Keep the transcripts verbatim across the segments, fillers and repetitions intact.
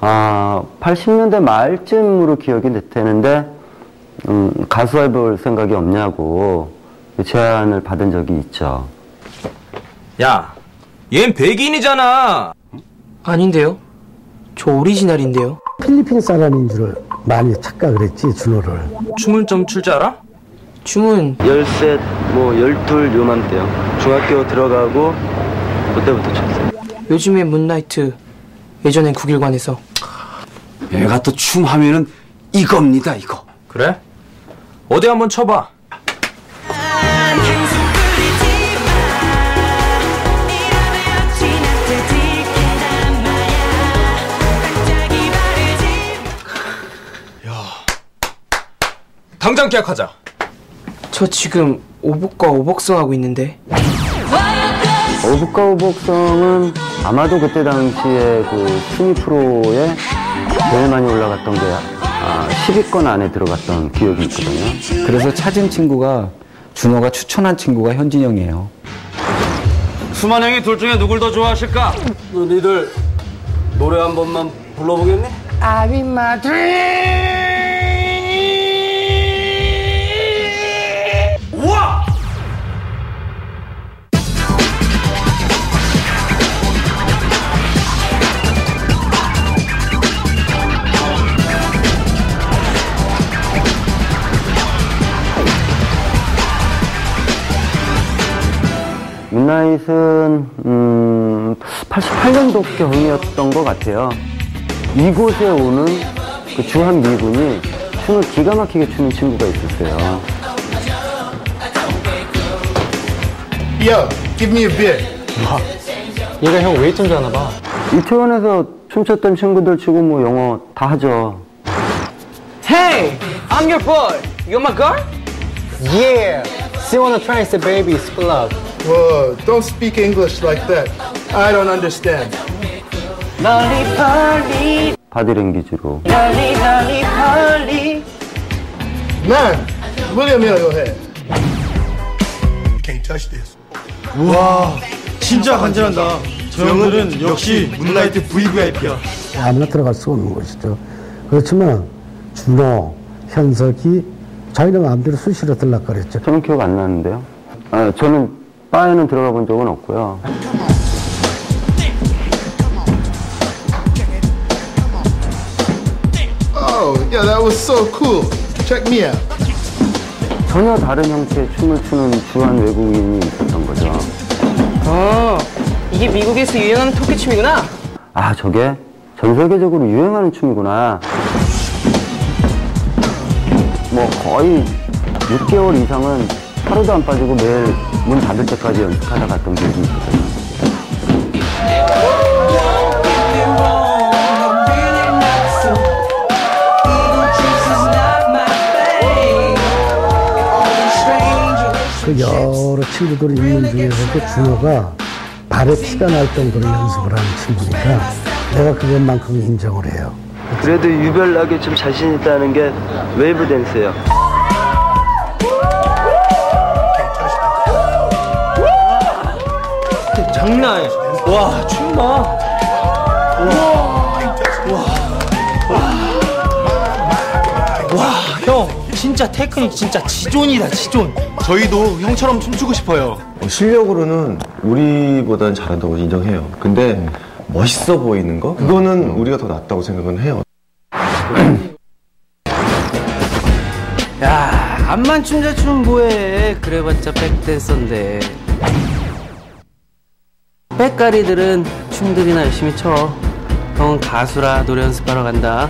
아, 팔십 년대 말쯤으로 기억이 되는데 음, 가수 해볼 생각이 없냐고 제안을 받은 적이 있죠. 야, 얜 백인이잖아. 아닌데요? 저 오리지널인데요. 필리핀 사람인 줄 많이 착각을 했지, 준호를. 춤을 좀 출 줄 알아? 춤은 열셋, 뭐 열둘 요맘때요. 중학교 들어가고 그때부터 췄어요. 요즘에 문나이트, 예전엔 국일관에서. 얘가 또 춤 하면은 이겁니다, 이거. 그래? 어디 한번 쳐봐. 당장 계약하자. 저 지금 오복과 오복성 하고 있는데. 오복과 오복성은 아마도 그때 당시에 그 순위 프로에 제일 많이 올라갔던 게 아, 십 위권 안에 들어갔던 기억이 있거든요. 그래서 찾은 친구가 준호가 추천한 친구가 현진이 형이에요. 수만 형이 둘 중에 누굴 더 좋아하실까? 너희들 노래 한 번만 불러보겠니? I'm in my dream. 우와! 문나잇은 음, 팔십팔 년도경이었던 것 같아요. 이곳에 오는 그 주한 미군이 춤을 기가 막히게 추는 친구가 있었어요. Yo, give me a beer. 와, 얘가 형 웨이트인 줄 아나 봐. 이태원에서 춤췄던 친구들 치고 뭐 영어 다 하죠. Hey, I'm your boy. You're my girl? Yeah. See wanna try and say baby, split up. Whoa, don't speak English like that. I don't understand. 바디랭귀지로. Man, William here, go ahead. Can't touch this. 우와, 진짜 간지난다. 저 형들은 역시 문나이트 브이브이아이피야. 아무나 들어갈 수 없는 곳이죠. 그렇지만 준호, 현석이 자기네 마음대로 수시로 들락거렸죠. 저는 기억 안 나는데요. 아, 저는 바에는 들어가 본 적은 없고요. Oh, yeah, that was so cool. Check me out. 전혀 다른 형태의 춤을 추는 주한 외국인이 있었던 거죠. 어, 이게 미국에서 유행하는 토끼춤이구나. 아, 저게 전 세계적으로 유행하는 춤이구나. 뭐 거의 육 개월 이상은 하루도 안 빠지고 매일 문 닫을 때까지 연습하다 갔던 기억이 있거든요. 그 여러 친구들이 있는 중에서도 준호가 발에 피가 날 정도로 연습을 하는 친구니까 내가 그것만큼 인정을 해요. 그래도 유별나게 좀 자신 있다는 게 웨이브 댄스예요. 장난 아니야. 와, 춤봐. 와. 와, 형. 진짜 테크닉 진짜 지존이다, 지존. 저희도 형처럼 춤추고 싶어요. 실력으로는 우리보다는 잘한다고 인정해요. 근데 멋있어 보이는 거? 그거는 우리가 더 낫다고 생각은 해요. 야, 암만 춤 잘 추면 뭐해. 그래봤자 백댄서인데. 백가리들은 춤들이나 열심히 춰. 형은 가수라 노래 연습하러 간다.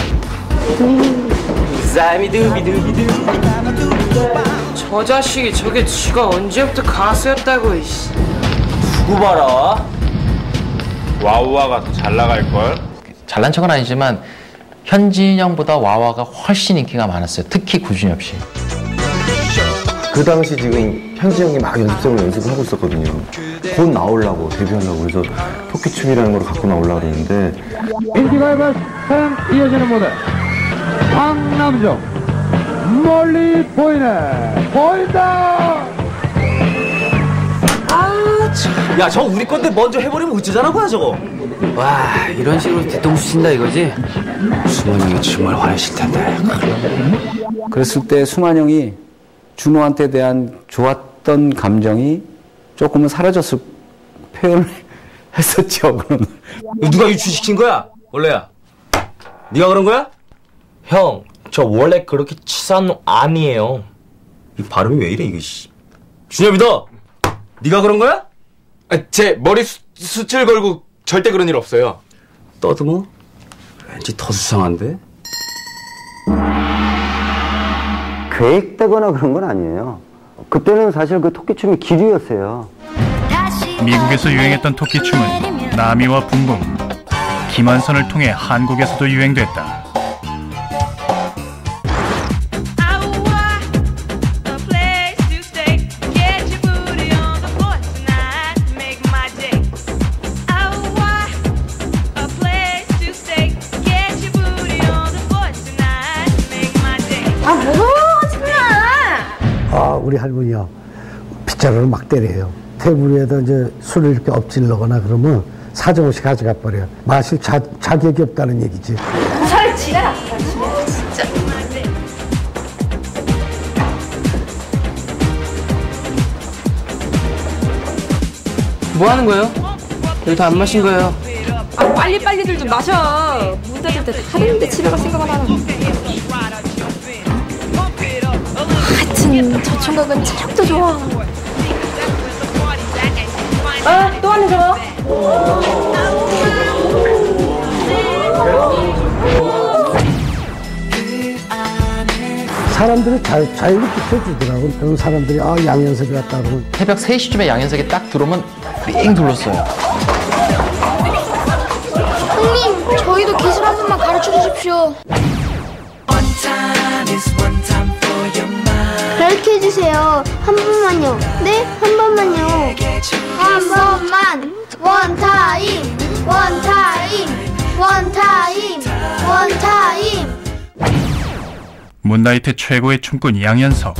저 자식이 저게 쥐가 언제부터 가수였다고. 이씨. 두고 봐라. 와우와가 더 잘 나갈걸? 잘난 척은 아니지만 현진이 형보다 와와가 훨씬 인기가 많았어요. 특히 구준엽 씨. 그 당시 지금 현지 형이 막 연습생을 연습을 하고 있었거든요. 곧 나오려고, 데뷔하려고. 그래서 토끼춤이라는 걸 갖고 나오려고 그러는데. 인기가요 참 이어지는 무대. 황남정. 멀리 보이네. 보인다! 아, 참. 야, 저거 우리 건데 먼저 해버리면 어쩌자는 거야, 저거? 와, 이런 식으로 뒤통수 친다 이거지? 수만 형이 정말 화내실 텐데. 그랬을 때 수만 형이 준호한테 대한 좋았던 감정이 조금은 사라졌을 표현을 했었죠. 그럼 누가 유추시킨 거야? 원래야. 네가 그런 거야? 형, 저 원래 그렇게 치사한 놈 아니에요. 이 발음이 왜 이래 이게. 준엽이 너, 네가 그런 거야? 아, 제 머리 수, 수칠 걸고 절대 그런 일 없어요. 떠드모? 왠지 더 수상한데? 계획되거나 그런 건 아니에요. 그때는 사실 그 토끼춤이 기류였어요. 미국에서 유행했던 토끼춤은 나미와 붕붕, 김한선을 통해 한국에서도 유행됐다. 아, 무서워, 정말! 아, 우리 할머니요. 빗자루를 막 때려요. 테이블 위에다 이제 술을 이렇게 엎질러거나 그러면 사정없이 가져가 버려요. 마실 자, 자격이 없다는 얘기지. 살 지내라, 살 지내. 진짜. 뭐 하는 거예요? 여기 다 안 마신 거예요. 아, 빨리빨리들 좀 마셔. 문 닫을 때 다 됐는데 집에 갈 생각을 하나. 하여튼 저 총각은 체력도 좋아. 어? 또 하는 거? 사람들이 자, 자유를 비춰주더라고. 그런 사람들이 아 양현석이 왔다 그러면 새벽 세 시쯤에 양현석이 딱 들어오면 삥 둘렀어요. 형님, 저희도 기술 한 번만 가르쳐 주십시오. 가르쳐 주세요. 한 번만요. 네? 한 번만요. 한 번만. 원 타임. 원 타임. 원 타임. 원 타임. 문나이트 최고의 춤꾼 양현석.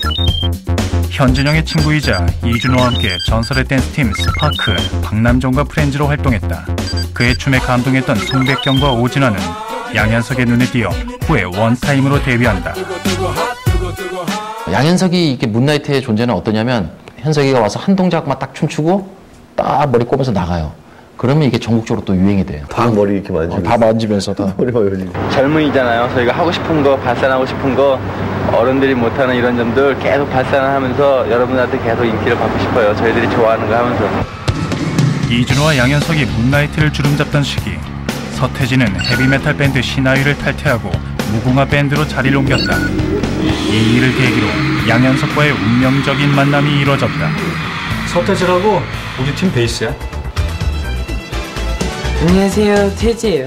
현진영의 친구이자 이준호와 함께 전설의 댄스팀 스파크, 박남정과 프렌즈로 활동했다. 그의 춤에 감동했던 송백경과 오진환은 양현석의 눈에 띄어 후에 원타임으로 데뷔한다. 양현석이 이게 문나이트의 존재는 어떠냐면 현석이가 와서 한 동작만 딱 춤추고 딱 머리 꼽아서 나가요. 그러면 이게 전국적으로 또 유행이 돼요. 다 머리 이렇게 만지면서. 어, 다 만지면서 다. 머리 만지면서. 젊은이잖아요. 저희가 하고 싶은 거, 발산하고 싶은 거, 어른들이 못하는 이런 점들 계속 발산을 하면서 여러분한테 계속 인기를 받고 싶어요. 저희들이 좋아하는 거 하면서. 이준호와 양현석이 문나이트를 주름잡던 시기, 서태지는 헤비메탈 밴드 신하위를 탈퇴하고 무궁화 밴드로 자리를 옮겼다. 이 일을 계기로 양현석과의 운명적인 만남이 이뤄졌다. 서태지라고 우리 팀 베이스야. 안녕하세요, 태지예요.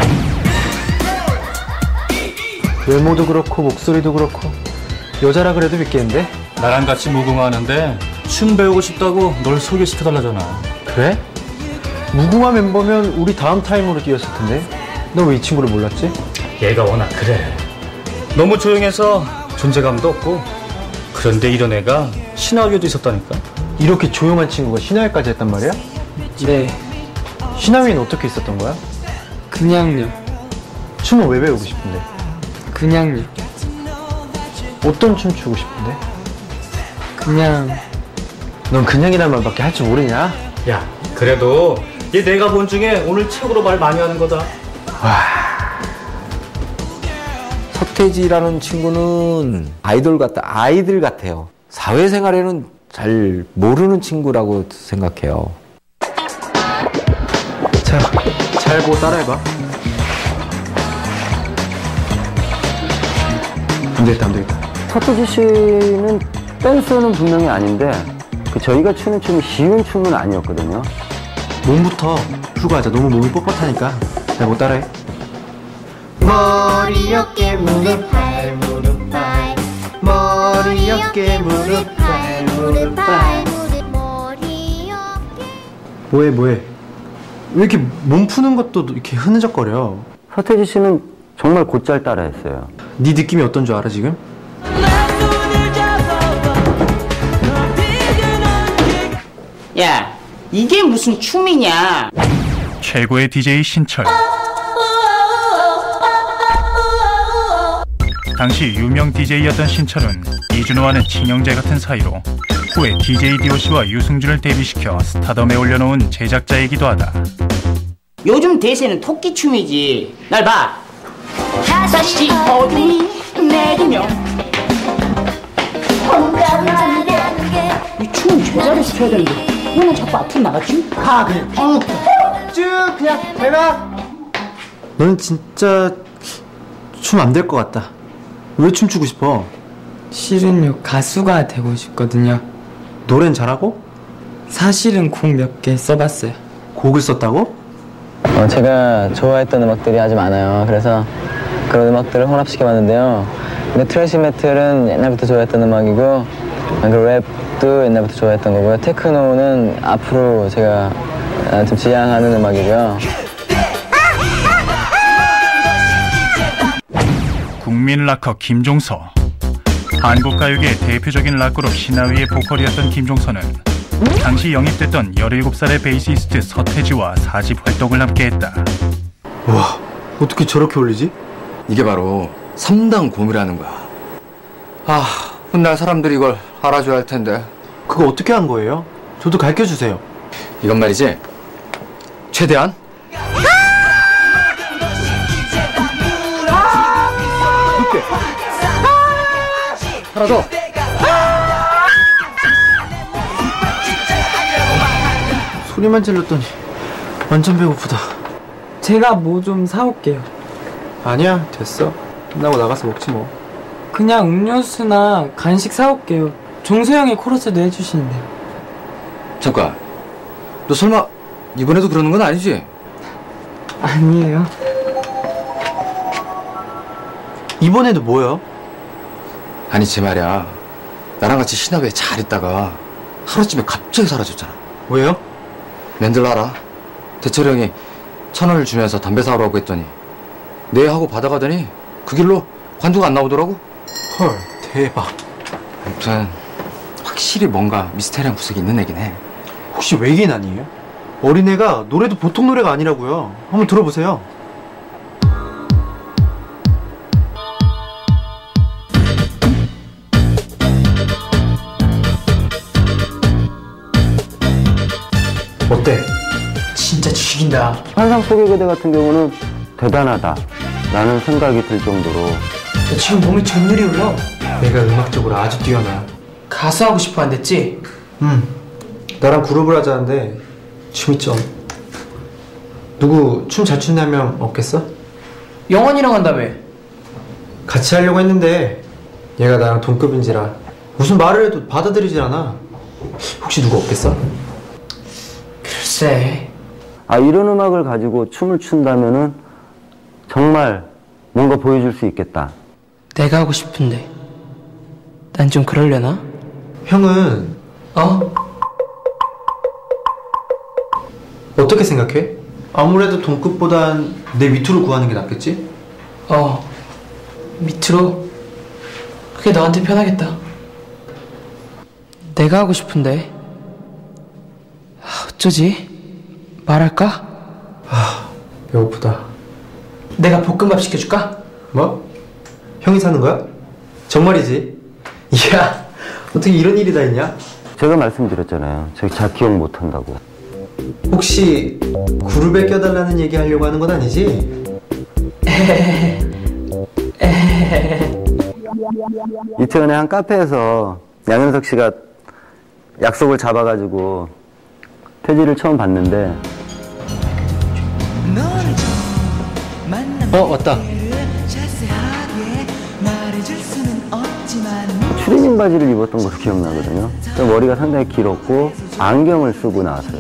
외모도 그렇고 목소리도 그렇고 여자라 그래도 믿겠는데? 나랑 같이 무궁화하는데 춤 배우고 싶다고 널 소개시켜달라잖아. 그래? 무궁화 멤버면 우리 다음 타임으로 뛰었을 텐데 너 왜 이 친구를 몰랐지? 얘가 워낙 그래. 너무 조용해서 존재감도 없고. 그런데 이런 애가 신화위에도 있었다니까. 이렇게 조용한 친구가 신화위까지 했단 말이야? 네. 신화위는 어떻게 있었던 거야? 그냥요. 춤은 왜 배우고 싶은데? 그냥요. 어떤 춤 추고 싶은데? 그냥. 넌 그냥이란 말밖에 할 줄 모르냐? 야, 그래도 얘 내가 본 중에 오늘 최고로 말 많이 하는 거다. 와. 서태지라는 친구는 아이돌 같다. 아이들 같아요. 사회생활에는 잘 모르는 친구라고 생각해요. 자, 잘 보고 따라해봐. 안 되겠다, 안 되겠다. 서태지 씨는 댄서는 분명히 아닌데 그 저희가 추는 춤이 쉬운 춤은 아니었거든요. 몸부터 풀고 하자. 너무 몸이 뻣뻣하니까. 잘 못 따라해. 머리, 어깨, 무릎, 발, 무릎, 발. 머리, 어깨, 무릎, 발, 무릎, 발. 머리, 어깨. 뭐해, 뭐해. 왜 이렇게 몸 푸는 것도 이렇게 흐느적거려? 서태지 씨는 정말 곧잘 따라했어요. 네 느낌이 어떤 줄 알아, 지금? 야, 이게 무슨 춤이냐? 최고의 디제이 신철. 당시 유명 디제이였던 신철은 이준호와는 친형제 같은 사이로 후에 디제이 디오씨와 유승준을 데뷔시켜 스타덤에 올려놓은 제작자이기도 하다. 요즘 대세는 토끼춤이지. 날 봐. 다시 어둠이 내리며 이 춤은 제자리에서 춰야 되는데 너는 자꾸 앞으로 나갔지? 가 그냥 어. 쭉 그냥 내가. 너는 진짜 춤 안 될 것 같다. 왜 춤추고 싶어? 실은요 가수가 되고 싶거든요. 노래는 잘하고? 사실은 곡 몇 개 써봤어요. 곡을 썼다고? 어, 제가 좋아했던 음악들이 아주 많아요. 그래서 그런 음악들을 혼합시켜봤는데요. 근데 트래시 메탈은 옛날부터 좋아했던 음악이고, 그리고 랩도 옛날부터 좋아했던 거고요. 테크노는 앞으로 제가 좀 지향하는 음악이고요. 국민 락커 김종서. 한국가요계의 대표적인 락그룹 신화위의 보컬이었던 김종서는 당시 영입됐던 열일곱 살의 베이시스트 서태지와 사집 활동을 함께했다. 와, 어떻게 저렇게 올리지? 이게 바로 삼 단 고음이라는 거야. 아, 훗날 사람들이 이걸 알아줘야 할 텐데. 그거 어떻게 한 거예요? 저도 가르쳐주세요. 이건 말이지, 최대한 높게. 하나 더. 소리만 질렀더니 완전 배고프다. 제가 뭐 좀 사올게요. 아니야, 됐어. 끝나고 나가서 먹지 뭐. 그냥 음료수나 간식 사올게요. 종소형이 코러스도 해주시는데. 잠깐, 너 설마 이번에도 그러는 건 아니지? 아니에요. 이번에도 뭐야? 아니, 제 말이야, 나랑 같이 신화회에 잘 있다가 하루쯤에 갑자기 사라졌잖아. 왜요? 낸들 알아? 대철이 형이 천 원을 주면서 담배 사오라고 했더니 네 하고 받아가더니 그 길로 관두가 안 나오더라고. 헐, 대박. 아무튼 확실히 뭔가 미스테리한 구석이 있는 애긴 해. 혹시 외계인 아니에요? 어린애가 노래도 보통 노래가 아니라고요. 한번 들어보세요. 어때? 진짜 죽인다. 환상 속의 그대 같은 경우는 대단하다 라는 생각이 들 정도로. 너 지금 몸이 전율이 올라. 내가 음악적으로 아주 뛰어나. 가수하고 싶어 안 됐지? 응. 나랑 그룹을 하자는데 춤이 좀. 누구 춤 잘 추는 명 없겠어? 영원이랑 한다며. 같이 하려고 했는데 얘가 나랑 동급인지라 무슨 말을 해도 받아들이질 않아. 혹시 누구 없겠어? 글쎄. 아, 이런 음악을 가지고 춤을 춘다면은 정말 뭔가 보여줄 수 있겠다. 내가 하고 싶은데 난 좀 그러려나? 형은 어? 어떻게 생각해? 아무래도 동급보단 내 밑으로 구하는 게 낫겠지? 어, 밑으로. 그게 너한테 편하겠다. 내가 하고 싶은데 어쩌지? 말할까? 아, 배고프다. 내가 볶음밥 시켜줄까? 뭐? 형이 사는 거야? 정말이지? 이야, 어떻게 이런 일이 다 있냐? 제가 말씀드렸잖아요. 제가 잘 기억 못한다고. 혹시 그룹에 껴달라는 얘기 하려고 하는 건 아니지? 이틀 전에 한 카페에서 양현석 씨가 약속을 잡아가지고 태지를 처음 봤는데. 어, 왔다. 추리닝 바지를 입었던 걸로 기억나거든요. 머리가 상당히 길었고 안경을 쓰고 나왔어요.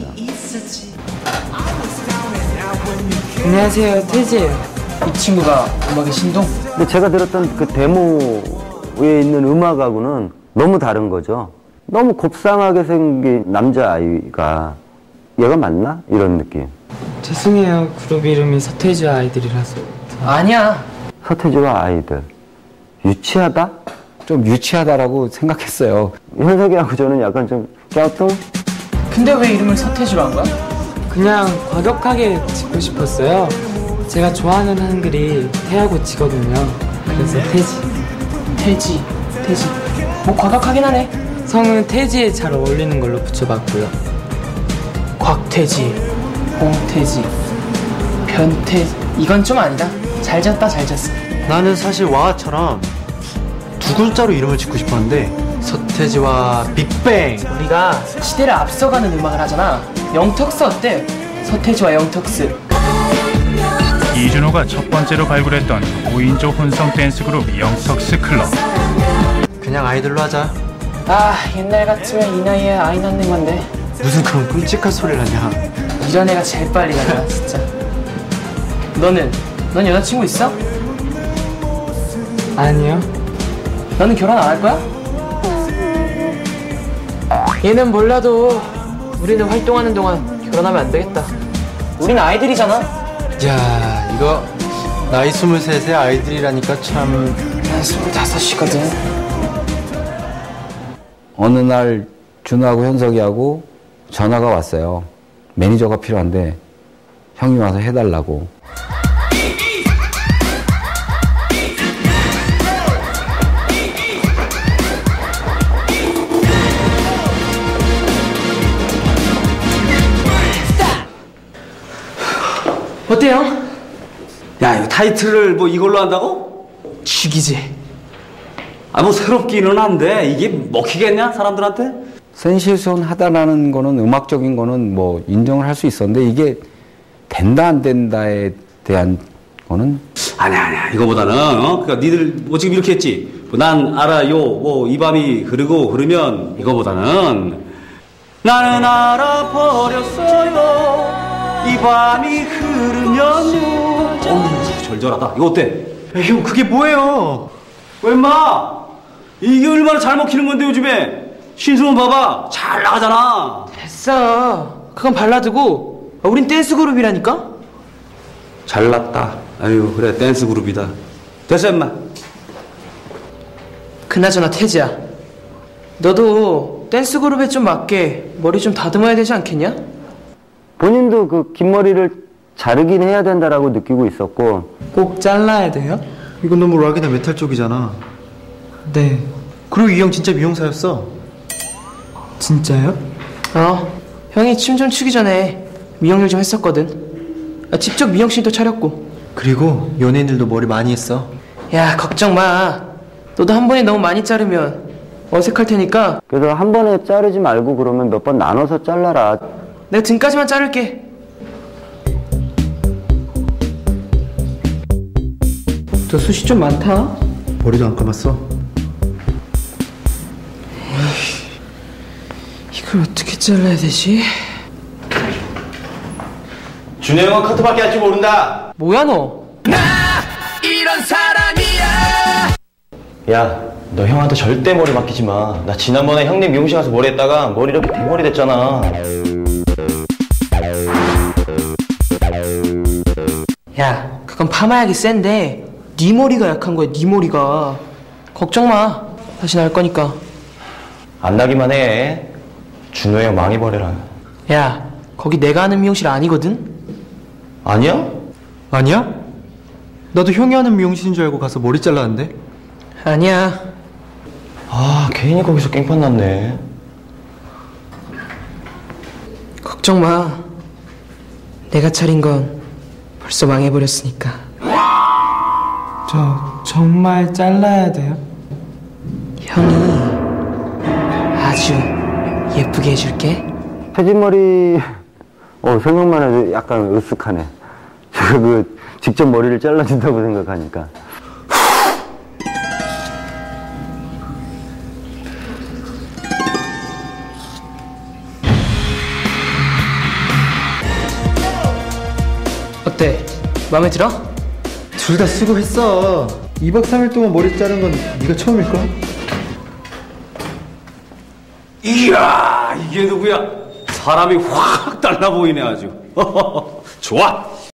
안녕하세요, 태지예요. 이 친구가 음악의 신동? 근데 제가 들었던 그 데모에 있는 음악하고는 너무 다른 거죠. 너무 곱상하게 생긴 남자아이가 얘가 맞나? 이런 느낌. 죄송해요. 그룹 이름이 서태지와 아이들이라서. 아니야. 서태지와 아이들. 유치하다? 좀 유치하다라고 생각했어요. 현석이하고 저는 약간 좀 껴뚱? 근데 왜 이름을 서태지로 한 거야? 그냥 과격하게 짓고 싶었어요. 제가 좋아하는 한글이 태하고 지거든요. 그래서 태지. 태지, 태지. 뭐 과격하긴 하네. 성은 태지에 잘 어울리는 걸로 붙여봤고요. 곽태지, 홍태지, 변태지. 이건 좀 아니다. 잘 잤다, 잘 잤어. 나는 사실 와처럼 두 글자로 이름을 짓고 싶었는데 서태지와 빅뱅. 우리가 시대를 앞서가는 음악을 하잖아. 영턱스 어때? 서태지와 영턱스. 이준호가 첫 번째로 발굴했던 오인조 혼성 댄스 그룹 영턱스 클럽. 그냥 아이돌로 하자. 아, 옛날 같으면 이 나이에 아이 낳는 건데. 무슨 그런 끔찍한 소리를 하냐. 이런 애가 제일 빨리 가잖아, 진짜. 너는? 넌 여자친구 있어? 아니요. 너는 결혼 안 할 거야? 얘는 몰라도 우리는 활동하는 동안 결혼하면 안 되겠다. 우린 아이들이잖아. 야, 이거 나이 스물셋에 아이들이라니까 참. 난 스물다섯이거든. 어느 날 준호하고 현석이하고 전화가 왔어요. 매니저가 필요한데 형이 와서 해달라고. 어때요? 야, 이거 타이틀을 뭐 이걸로 한다고? 죽이지. 아, 뭐 새롭기는 한데 이게 먹히겠냐 사람들한테? 센세이션하다라는 거는 음악적인 거는 뭐 인정을 할 수 있었는데 이게 된다 안 된다에 대한 거는 아니야 아니야 이거보다는 어? 그러니까 니들 뭐 지금 이렇게 했지. 뭐 난 알아요. 뭐 이 밤이 흐르고 흐르면 이거보다는 나는 알아버렸어요. 이 밤이 흐르면요. 어우 절절하다. 이거 어때? 야, 형 그게 뭐예요? 왜 인마? 이게 얼마나 잘 먹히는 건데 요즘에. 신승훈 봐봐 잘 나가잖아. 됐어. 그건 발라드고 우린 댄스 그룹이라니까. 잘났다. 아유 그래 댄스 그룹이다. 됐어 인마. 그나저나 태지야, 너도 댄스 그룹에 좀 맞게 머리 좀 다듬어야 되지 않겠냐? 본인도 그 긴 머리를 자르긴 해야 된다라고 느끼고 있었고. 꼭 잘라야 돼요? 이건 너무 락이나 메탈 쪽이잖아. 네. 그리고 이 형 진짜 미용사였어. 진짜요? 어, 형이 춤 좀 추기 전에 미용일 좀 했었거든. 아, 직접 미용실도 차렸고. 그리고 연예인들도 머리 많이 했어. 야, 걱정 마. 너도 한 번에 너무 많이 자르면 어색할 테니까. 그래서 한 번에 자르지 말고 그러면 몇 번 나눠서 잘라라. 내가 등까지만 자를게. 너 숱이 좀 많다. 머리도 안 감았어. 이걸 어떻게 잘라야 되지? 준호 형은 커트밖에 할 줄 모른다. 뭐야 너? 나 이런 사람이야. 야, 너 형한테 절대 머리 맡기지 마. 나 지난번에 형님 미용실 가서 머리 했다가 머리 이렇게 대머리 됐잖아. 야, 그건 파마약이 센데 네 머리가 약한 거야. 네 머리가. 걱정 마. 다시 날 거니까. 안 나기만 해. 준호 형 망해버려라. 야, 거기 내가 하는 미용실 아니거든? 아니야? 아니야? 나도 형이 하는 미용실인 줄 알고 가서 머리 잘랐는데. 아니야. 아, 괜히 거기서 깽판 났네. 걱정 마. 내가 차린 건 벌써 망해버렸으니까. 저 정말 잘라야 돼요? 형이 아주 예쁘게 해줄게. 태진머리 어 생각만 해도 약간 으쓱하네. 제가 그 직접 머리를 잘라준다고 생각하니까. 어때? 마음에 들어? 둘 다 수고했어. 이 박 삼 일 동안 머리 자른 건 네가 처음일걸? 이야, 이게 누구야? 사람이 확 달라 보이네 아주. 좋아.